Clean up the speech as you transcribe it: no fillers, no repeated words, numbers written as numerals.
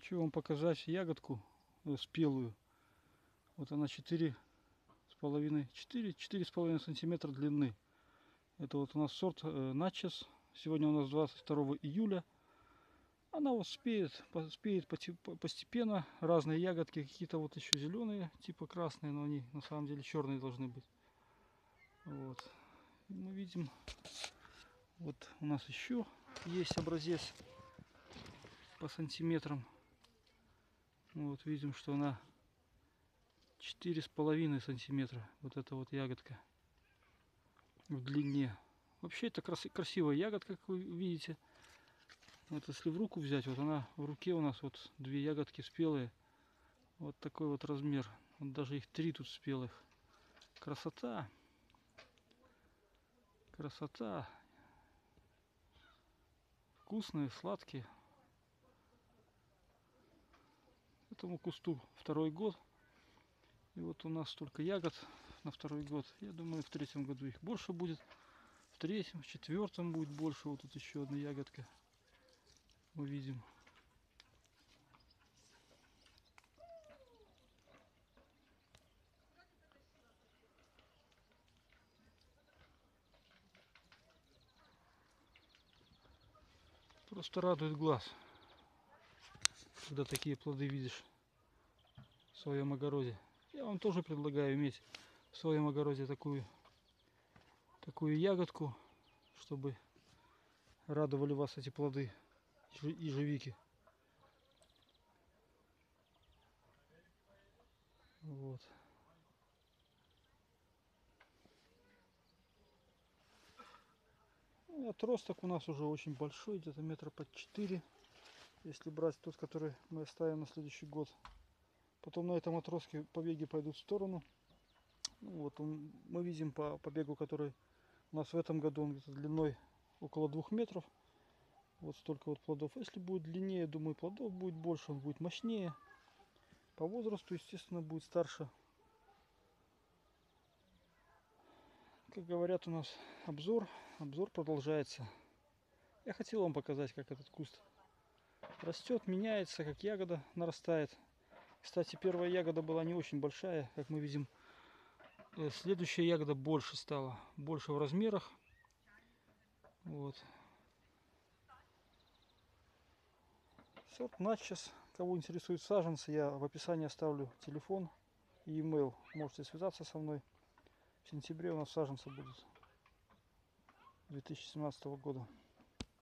Хочу вам показать ягодку спелую. Вот она 4,5 сантиметра длины. Это вот у нас сорт Начес. Сегодня у нас 22 июля. Она вот спеет постепенно. Разные ягодки, какие-то вот еще зеленые, типа красные, но они на самом деле черные должны быть. Вот. И мы видим, вот у нас еще есть образец по сантиметрам. Вот видим, что она 4,5 сантиметра. Вот эта вот ягодка в длине. Вообще это красивая ягодка, как вы видите. Вот если в руку взять, вот она в руке у нас вот две ягодки спелые. Вот такой вот размер. Вот даже их 3 тут спелых. Красота. Красота. Вкусные, сладкие. Этому кусту 2-й год. И вот у нас столько ягод на 2-й год. Я думаю, в 3-м году их больше будет. В 3-м, в 4-м будет больше. Вот тут еще одна ягодка. Мы видим. Просто радует глаз, когда такие плоды видишь в своем огороде. Я вам тоже предлагаю иметь в своем огороде такую ягодку, чтобы радовали вас эти плоды ежевики. Вот. Ну, отросток у нас уже очень большой, где-то метра под 4, если брать тот, который мы оставим на следующий год. Потом на этом отростке побеги пойдут в сторону. Ну, вот мы видим по побегу, который у нас в этом году, он где-то длиной около 2 метров. Вот столько вот плодов. Если будет длиннее, думаю, плодов будет больше, он будет мощнее. По возрасту, естественно, будет старше. Как говорят, у нас обзор продолжается. Я хотел вам показать, как этот куст растет, меняется, как ягода нарастает. Кстати, первая ягода была не очень большая, как мы видим. Следующая ягода больше стала, больше в размерах. Вот. Сорт Начес. Кого интересует саженцы, я в описании оставлю телефон и email. Можете связаться со мной. В сентябре у нас саженцы будут 2017 года.